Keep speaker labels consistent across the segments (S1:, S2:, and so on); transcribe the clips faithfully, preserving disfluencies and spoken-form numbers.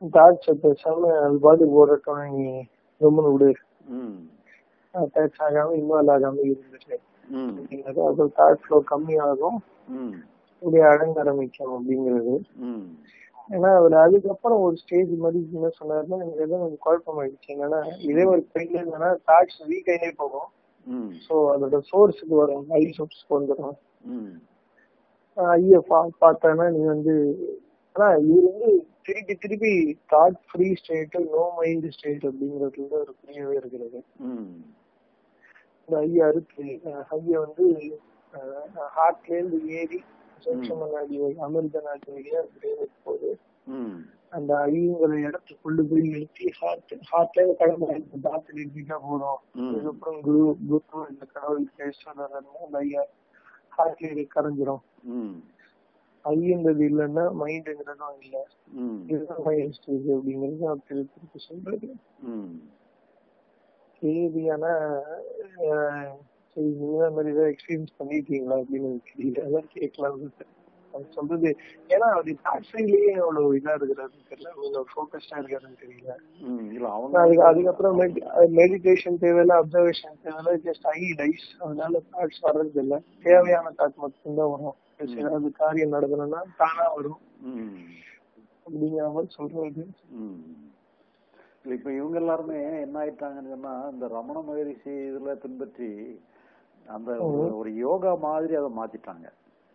S1: தாட்ஸை பேசாம அது பாட்டுக்கு ஓடட்டும், நீ ரொம்ப விடு, அட்டாச் ஆகாம இன்வால்வ் ஆகாம இருந்துட்டு அப்படிங்கிறது. அது தாட் ஃப்ளோ கம்மியாகும், இப்படி அடங்க ஆரம்பிக்கும் அப்படிங்கிறது. ஏன்னா அவர் அதுக்கப்புறம் ஒரு ஸ்டேஜ் மாதிரி என்ன சொன்னாருன்னா, எனக்கு எதாவது கொஞ்சம் குழப்பம் ஆயிடுச்சு. என்னன்னா இதே ஒரு பெயின் என்னன்னா தாட்ஸ் வீக் ஆகிட்டே போகும். ஸோ அதோட சோர்ஸுக்கு வரும், ஐ சோர்ஸ்க்கு வந்துடும். ஐய பா பார்த்தானா நீ வந்து, ஆனா இது வந்து திருப்பி திருப்பி thought free state, no mind state அப்படிங்கிறதுல ஒரு புரியவே இருக்கிறது. இந்த ஐயா இருக்கு, ஐய வந்து ஹார்ட்ல இருந்து ஏறி சூட்சும நாடி அமிர்த நாடி வழியா போகுது. அந்த ஐங்கிற இடத்துக்கு கொண்டு போய் நிறுத்தி ஹார்ட் ஹார்ட்ல இருந்து கடமை தாத்து நிறுத்திட்டா போதும். அதுக்கப்புறம் குரு குரு இந்த கடவுள் பேசுறதுனா அந்த ஐயா ஹார்ட்ல கரைஞ்சிரும். ஐன்றது இல்லைன்னா மைண்டுங்கிறதும் இல்லை, இதுதான் மைண்ட் ஸ்டேஜ் அப்படிங்கிறது அவர் திருப்பி திருப்பி சொல்றது. சரி, ஆனா சரி நீங்க மாதிரி ஏதாவது எக்ஸ்பீரியன்ஸ் பண்ணிருக்கீங்களா அப்படின்னு தெரியல, அதான் கேட்கலாம் அவர் சொல்றது. ஏன்னா அவர் தாட்ஸ்லயே அவ்வளவு இதா இருக்கிறாருன்னு தெரியல, அவ்வளவு ஃபோக்கஸ்டா இருக்காருன்னு தெரியல. அதுக்கு அதுக்கப்புறம் மெடிடேஷன் தேவையில்ல, அப்சர்வேஷன் தேவையில்ல, ஜஸ்ட் ஐ டைஸ், அதனால தாட்ஸ் வர்றது இல்லை, தேவையான தாட் மட்டும்தான் வரும். ஏதாவது காரியம் நடக்கணும்னா தானா வரும் அப்படிங்கிற மாதிரி சொல்றது.
S2: இப்ப இவங்க எல்லாருமே என்ன ஆயிட்டாங்கன்னு சொன்னா, இந்த ரமண மகரிஷி இதுல பின்பற்றி அந்த ஒரு யோகா மாதிரி அதை மாத்திட்டாங்க.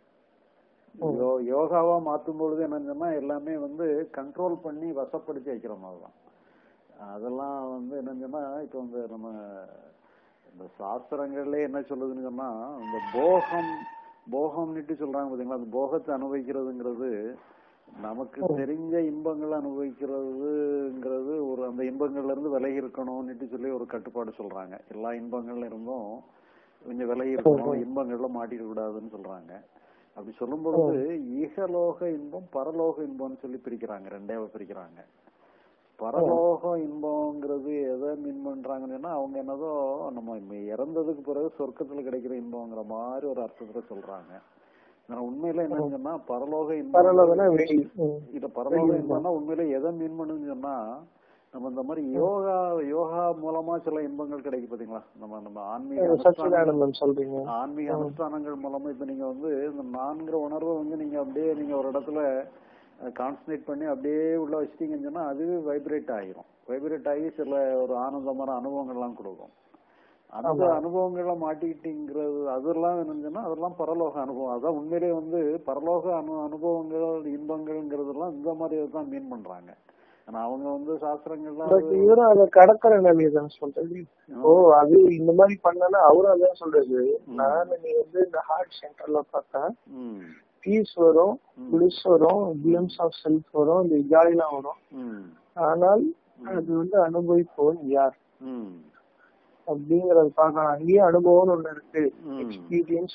S2: யோகாவா மாத்தும் பொழுது என்னன்னு சொன்னா எல்லாமே வந்து கண்ட்ரோல் பண்ணி வசப்படுத்தி வைக்கிற மாதிரிதான். அதெல்லாம் வந்து என்னன்னு சொன்னா, இப்ப வந்து நம்ம இந்த சாஸ்திரங்கள்ல என்ன சொல்லுதுன்னு சொன்னா, இந்த போகம் போகம்னுட்டு சொல்றாங்க பாத்தீங்களா, அந்த போகத்தை அனுபவிக்கிறதுங்கிறது நமக்கு தெரிஞ்ச இன்பங்களை அனுபவிக்கிறதுங்கிறது ஒரு அந்த இன்பங்கள்ல இருந்து விலகி இருக்கணும்னுட்டு சொல்லி ஒரு கட்டுப்பாடு சொல்றாங்க. எல்லா இன்பங்கள்ல இருந்தும் கொஞ்சம் விலகி இருக்கணும், இன்பங்கள்ல மாட்டிக்க கூடாதுன்னு சொல்றாங்க. அப்படி சொல்லும் பொழுது ஈகலோக இன்பம் பரலோக இன்பம்னு சொல்லி பிரிக்கிறாங்க, ரெண்டாவ பிரிக்கிறாங்க. பரலோக இன்பம்ங்கிறது எதை மீன் பண்றாங்கன்னா, அவங்க என்னதோ நம்ம இறந்ததுக்கு பிறகு சொர்க்கத்துல கிடைக்கிற இன்பங்கிற மாதிரி ஒரு அர்த்தத்துல சொல்றாங்க. உண்மையில என்னன்னு சொன்னா பரலோக இன்பம் இல்ல, பரலோக இன்பம்னா உண்மையில எதை மீன் பண்ணுன்னு சொன்னா, நம்ம இந்த மாதிரி யோகா யோகா மூலமா சில இன்பங்கள் கிடைக்கும் பாத்தீங்களா, நம்ம நம்ம ஆன்மீக
S1: சொல்றீங்க
S2: ஆன்மீக அனுஷ்டானங்கள் மூலமா இப்ப நீங்க வந்து இந்த நான்கிற உணர்வை வந்து நீங்க அப்படியே நீங்க ஒரு இடத்துல கான்சன்ட்ரேட் பண்ணி அப்படியே உள்ள வச்சிட்டீங்கன்னு சொன்னா அதுவே வைப்ரேட் ஆகிரும். வைப்ரேட் ஆகி சில ஒரு ஆனந்தமான அனுபவங்கள்லாம் கொடுக்கும். அந்த அனுபவங்களை மாட்டிக்கிட்டீங்கிறது அதெல்லாம் என்னன்னா அதெல்லாம் பரலோக அனுபவம். அதான் உண்மையிலேயே வந்து பரலோக அனு அனுபவங்கள் இன்பங்கள்ங்கிறதெல்லாம் இந்த மாதிரி தான் மீன் பண்றாங்க. ஆனா அவங்க வந்து சாஸ்திரங்கள்லாம்
S1: இவரும் அதை கடற்கரை நிலையை தான் சொல்றது. ஓ அது இந்த மாதிரி பண்ணா அவரும் அதான் சொல்றது. நான் நீ வந்து இந்த ஹார்ட் சென்டர்ல பார்த்தா பீஸ் வரும், பிளிஸ் வரும், கிளிம்ஸ் ஆஃப் செல்ஃப் வரும், இந்த ஜாலிலாம் வரும். ஆனால் அது வந்து அனுபவிப்பவன் யார் அப்படிங்கறது பார்க்கலாம். அங்கேயும் அனுபவம்னு ஒண்ணு இருக்கு, எக்ஸ்பீரியன்ஸ்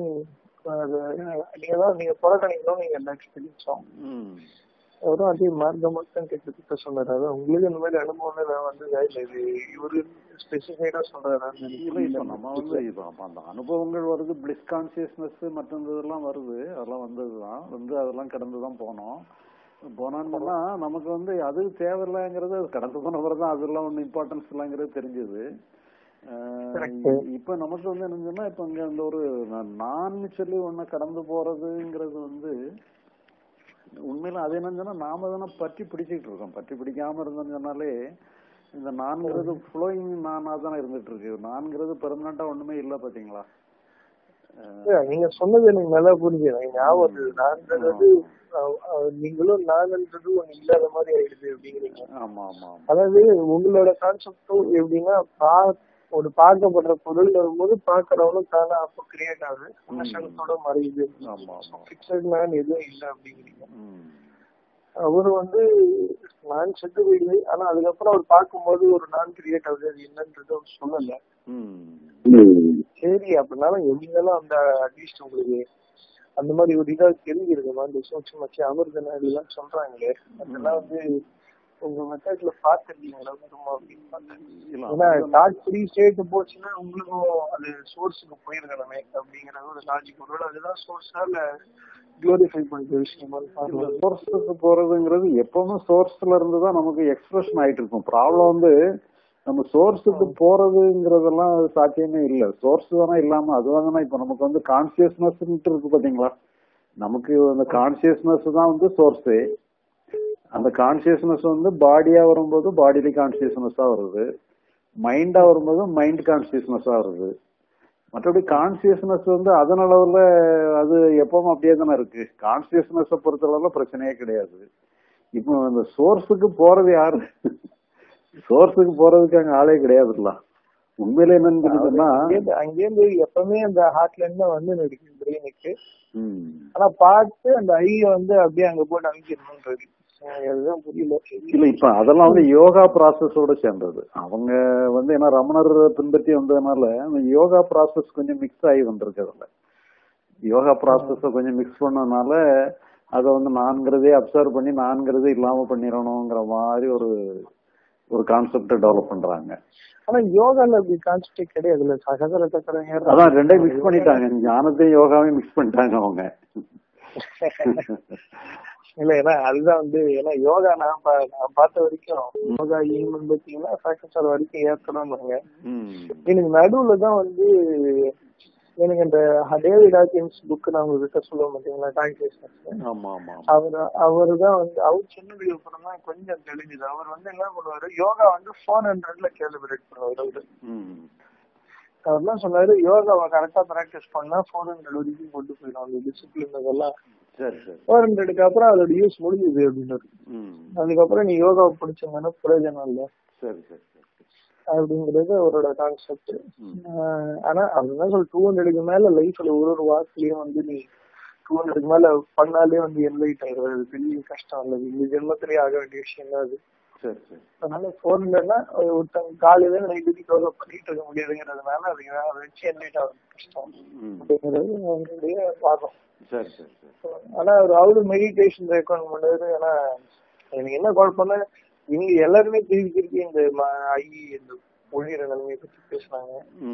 S1: நீங்கதான் நீங்க புறக்கணிக்கணும். நீங்க என்ன எக்ஸ்பீரியன்ஸும் அவரும் அதே மார்க்க மட்டும் கிட்ட சொன்னாரு. அதான் உங்களுக்கு இந்த மாதிரி அனுபவம் வந்து இது இவரு ஸ்பெசிஃபைடா சொல்றாரு.
S2: நம்ம வந்து அந்த அனுபவங்கள் வருது, பிளிஸ் கான்சியஸ்னஸ் மற்றதெல்லாம் வருது, அதெல்லாம் வந்ததுதான் வந்து அதெல்லாம் கடந்துதான் போனோம். போனோம்னா நமக்கு வந்து அது தேவையில்லைங்கிறது கடந்து போன பிறகுதான் அதெல்லாம் ஒன்னும் இம்பார்ட்டன்ஸ் இல்லைங்கிறது தெரிஞ்சது. இப்ப நமக்கு வந்து என்னன்னா இப்ப இங்க அந்த ஒரு நான் சொல்லி ஒண்ணு கடந்து போறதுங்கிறது வந்து உண்மையில அது என்னன்னு நாம தானே பற்றி பிடிச்சிட்டு இருக்கோம். பற்றி பிடிக்காம இருந்தோம்னு சொன்னாலே இந்த நான்கிறது ஃப்ளோயிங் நானா தானே இருந்துட்டு இருக்கு. நான்கிறது பெர்மனண்டா ஒண்ணுமே இல்ல பாத்தீங்களா.
S1: நீங்க சொன்னது எனக்கு நல்லா புரிஞ்சுது. ஞாபகம் நான்கிறது நீங்களும் நான்கிறது ஒண்ணு இல்லாத மாதிரி ஆயிடுது அப்படிங்கிறீங்க.
S2: ஆமா ஆமா.
S1: அதாவது உங்களோட கான்செப்டும் எப்படின்னா ஒரு பார்க்கப்படுற பொருள் வரும்போது பாக்குறவனும் தானே அப்ப கிரியேட் ஆகுது, விமர்சனத்தோட மறையுது. பிக்சட் நான் எதுவும் இல்லை அப்படிங்கிறீங்க. அவரு வந்து நான் செத்து போயிடுது, ஆனா அதுக்கப்புறம் அவர் பார்க்கும்போது ஒரு நான் கிரியேட் ஆகுது, அது என்னன்றது அவர் சொல்லல. சரி அப்படின்னாலும் எப்படினாலும் அந்த அட்லீஸ்ட் உங்களுக்கு அந்த மாதிரி ஒரு இதாக தெரிஞ்சிருக்கு. அந்த சூட்சம் வச்சு அமிர்த நாடி எல்லாம் சொல்றாங்களே, அதெல்லாம் வந்து உங்க மெத்தட்ல பாத்துருக்கீங்களா வருமா அப்படின்னு பார்த்தேன். ஏன்னா டாட் ஃப்ரீ ஸ்டேட் போச்சுன்னா உங்களுக்கும் அது சோர்ஸுக்கு போயிருக்கணுமே அப்படிங்கிற ஒரு லாஜிக். ஒருவேளை அதுதான் சோர்ஸா இல்ல குளோரிஃபை பண்ற விஷயமா?
S2: சோர்ஸுக்கு போறதுங்கிறது எப்பவுமே சோர்ஸ்ல இருந்து தான் நமக்கு எக்ஸ்பிரஷன் ஆயிட்டு இருக்கும். ப்ராப்ளம் வந்து நம்ம சோர்ஸுக்கு போறதுங்கிறதெல்லாம் சாத்தியமே இல்லை. சோர்ஸ் தானே இல்லாம அதுவாங்கன்னா இப்ப நமக்கு வந்து கான்சியஸ்னஸ் இருக்கு பாத்தீங்களா, நமக்கு அந்த கான்சியஸ்னஸ் தான் வந்து சோர்ஸே. அந்த கான்சியஸ்னஸ் வந்து பாடியா வரும்போது பாடியில கான்சியஸ்னஸா வருது, மைண்டா வரும்போது மைண்ட் கான்சியஸ்னஸா வருது. மற்றபடி கான்சியஸ்னஸ் வந்து அதன் அளவுல அது எப்பவும் அப்படியே தானே இருக்கு. கான்சியஸ்னஸ் பொறுத்தளவுல பிரச்சனையே கிடையாது. இப்போ அந்த சோர்ஸுக்கு போறது யாரு? சோர்ஸுக்கு போறதுக்கு அங்க ஆளே கிடையாதுல்ல. உண்மையில என்னன்னு
S1: அங்கேருந்து எப்பவுமே அந்த ஹார்ட்ல இருந்து வந்து நடிக்கும் பிரெயினுக்கு. ஆனா பார்த்து அந்த ஐய வந்து அப்படியே அங்க போட்டு அனுப்பிடணும்ன்றது அதுதான் புரியல.
S2: இல்ல இப்ப அதெல்லாம் வந்து யோகா ப்ராசஸோட சேர்ந்தது. அவங்க வந்து ஏன்னா ரமணர் பின்பற்றி வந்ததுனால யோகா ப்ராசஸ் கொஞ்சம் மிக்ஸ் ஆகி வந்திருக்கு. அதுல யோகா ப்ராசஸ கொஞ்சம் மிக்ஸ் பண்ணதுனால அதை வந்து நான்கிறதே அப்சர்வ் பண்ணி நான்கிறதே இல்லாம பண்ணிடணுங்கிற மாதிரி ஒரு ஒரு கான்செப்ட டெவலப் பண்றாங்க.
S1: ஆனா யோகால அப்படி கான்செப்ட் கிடையாதுல்ல. சகசர சக்கரம்
S2: அதான் ரெண்டையும் மிக்ஸ் பண்ணிட்டாங்க. ஞானத்தையும் யோகாவையும் மிக்ஸ் பண்ணிட்டாங்க அவங்க.
S1: இல்ல ஏன்னா அதுதான் வந்து ஏன்னா யோகா நான் நான் பார்த்த வரைக்கும் யோகா ஈவன் பார்த்தீங்கன்னா சகசர வரைக்கும் ஏற்றணும்னாங்க. எனக்கு நடுவுல தான் வந்து எனக்கு இந்த டேவிட் ஹாக்கின்ஸ் புக் நான் உங்ககிட்ட சொல்ல மாட்டீங்களா, கான்சியஸ்னஸ். அவர் அவரு தான் வந்து அவர் சொன்னதுக்கு அப்புறம் தான் கொஞ்சம் தெளிஞ்சுது. அவர் வந்து என்ன பண்ணுவாரு, யோகா வந்து போர் ஹண்ட்ரட்ல கேலிபிரேட் பண்ணுவாரு. அவரு அவர் என்ன சொன்னாரு, யோகாவை கரெக்டா பிராக்டிஸ் பண்ணா போர் ஹண்ட்ரட் வரைக்கும் கொண்டு போயிடும் அந்த டிசிப்ளின். அதெல்லாம் போர் ஹண்ட்ரடுக்கு அப்புறம் அதோட யூஸ் முடிஞ்சுது அப்படின்னு. அதுக்கப்புறம் நீ யோகாவை பிடிச்சங்கன்னா பிரயோஜனம் இல்லை அப்படிங்கிறது அவரோட கான்செப்ட். ஆனா அதுதான் சொல் டூ ஹண்ட்ரடுக்கு மேல லைஃப்ல ஒரு ஒரு வாரத்துலயும் வந்து நீ டூ ஹண்ட்ரடுக்கு மேல பண்ணாலே வந்து என்லைட் ஆயிடுறது பெரிய கஷ்டம் இல்லை. இந்த ஜென்மத்திலேயே ஆக வேண்டிய விஷயம் தான் அது. அதனால போர் ஹண்ட்ரட்னா ஒருத்தங்க காலையில நைட்டு யோகா பண்ணிட்டு இருக்க முடியாதுங்கிறதுனால அது அதை வச்சு என்லைட் ஆக கஷ்டம் அப்படிங்கிறது அவங்களுடைய வாதம். ஆனா ஒரு அவரு மெடிடேஷன் ரெக்கமெண்ட் பண்ணாரு. ஏன்னா எனக்கு என்ன குழப்பம்னா இவங்க எல்லாருமே திருப்பி திருப்பி இந்த ஐ இந்த ஒழிகிற நிலைமையை பத்தி பேசுறாங்க.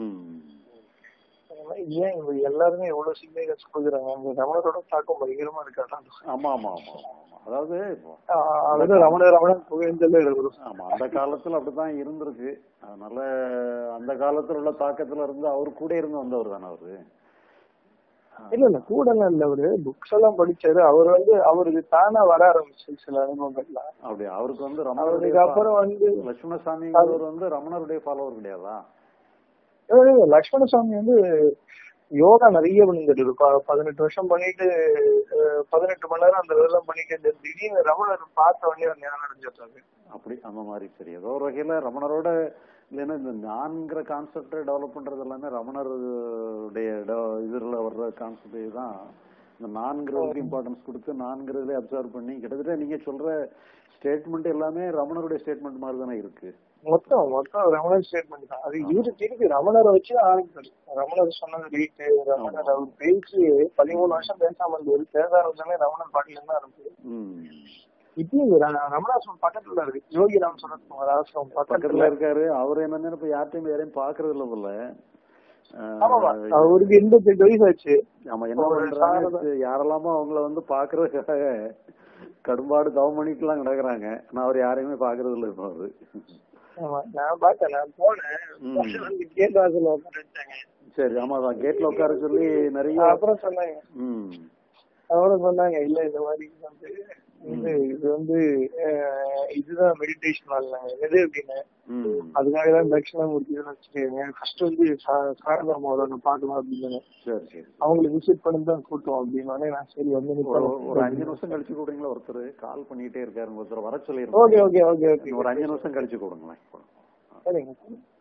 S1: ஏன் இவங்க எல்லாருமே எவ்வளவு சிக்னிபிகன்ஸ் கொடுக்குறாங்க? அந்த ரமணரோட தாக்கம் பயங்கரமா இருக்காதான்.
S2: ஆமா ஆமா ஆமா அதாவது
S1: அதாவது ரமணர் ரமணன் புகழ்ந்தல
S2: ஆமா அந்த காலத்துல அப்படிதான் இருந்திருக்கு. அதனால அந்த காலத்துல உள்ள தாக்கத்துல இருந்து அவரு கூட இருந்து வந்தவர் தானே அவரு.
S1: இல்ல இல்ல கூட எல்லாம் இல்ல, அவரு புக்ஸ் எல்லாம் படிச்சாரு. அவர் வந்து அவருக்கு தானா வர ஆரம்பிச்சு சில அனுபவங்கள்லாம்.
S2: அப்படி அவருக்கு வந்து
S1: அவருக்கு அப்புறம் வந்து
S2: லட்சுமணசாமி வந்து ரமணருடைய ஃபாலோவர் கிடையாதா?
S1: லட்சுமணசாமி வந்து யோகா நிறைய பண்ணிட்டு பதினெட்டு வருஷம் பண்ணிட்டு பதினெட்டு மணி நேரம் அந்த இதெல்லாம் பண்ணிட்டு திடீர்னு ரமணர் பார்த்த உடனே ஞானம் அடைஞ்சிருக்காங்க.
S2: அப்படி அந்த மாதிரி சரி ஏதோ ஒரு வகையில ரமணரோட இல்லைன்னா இந்த நான்கிற கான்செப்டை டெவலப் பண்றது எல்லாமே ரமணருடைய இதுல வர்ற கான்செப்ட் தான். இந்த நான்கிறதுக்கு இம்பார்ட்டன்ஸ் கொடுத்து நான்கிறதுல அப்சர்வ் பண்ணி கிட்டத்தட்ட நீங்க சொல்ற ஸ்டேட்மெண்ட் எல்லாமே ரமணருடைய ஸ்டேட்மெண்ட் மாதிரி தானே இருக்கு.
S1: மொத்தம் மொத்தம் ரமணர் ஸ்டேட்மெண்ட் தான் அது. இவரு திருப்பி ரமணரை வச்சு ஆரம்பிச்சாரு. ரமணர் சொன்னது ரீட்டு ரமணர் அவர் பேசி பதிமூணு வருஷம் பேசாம இருந்தது. பேசாரமே ரமணர் பாட்டில இருந்து ஆரம்பிச்சு இப்பயும் ரமணாசிரமம் பக்கத்துல இருக்கு. யோகி ராம் சரத்குமார் ஆசிரமம் பக்கத்துல இருக்காரு.
S2: அவரு என்னன்னு இப்ப யார்ட்டையும் யாரையும் பாக்குறது இல்ல போல.
S1: அவருக்கு எண்பத்தெட்டு வயசு ஆச்சு.
S2: ஆமா என்ன பண்றாங்க யாரெல்லாமோ அவங்கள வந்து பாக்குறதுக்காக கடும்பாடு தவம் பண்ணிட்டு எல்லாம் கிடக்குறாங்க. நான் அவர் யாரையுமே பாக்குறது இல்ல இப்ப அவரு.
S1: ஆமா நான் பார்த்தேன். நான் போனேன் கேட் வாசல்ல உட்கார வச்சாங்க.
S2: சரி ஆமாதான் கேட்ல உட்கார சொல்லி நிறைய
S1: அப்புறம் சொன்னாங்க அப்புறம் சொன்னாங்க இல்ல இந்த மாதிரி வந்து இது இது வந்து இதுதான் மெடிடேஷன் ஆகலாங்க எது அப்படின்னு. அதுக்காகதான் தட்சிணாமூர்த்தி வச்சுருக்காங்க. ஃபர்ஸ்ட் வந்து சாரதாமாவோட பாக்கலாம் அப்படின்னு அவங்களுக்கு விசிட் பண்ணி தான் கூட்டம் அப்படின்னாலே நான் சரி வந்து
S2: ஒரு அஞ்சு நிமிஷம் கழிச்சு கூடுங்களா. ஒருத்தர் கால் பண்ணிட்டே இருக்காரு. ஒருத்தர் வர சொல்லிருக்கோம்.
S1: ஓகே ஓகே ஓகே ஓகே
S2: ஒரு அஞ்சு நிமிஷம் கழிச்சு கூடுங்களேன்.
S1: சரிங்க.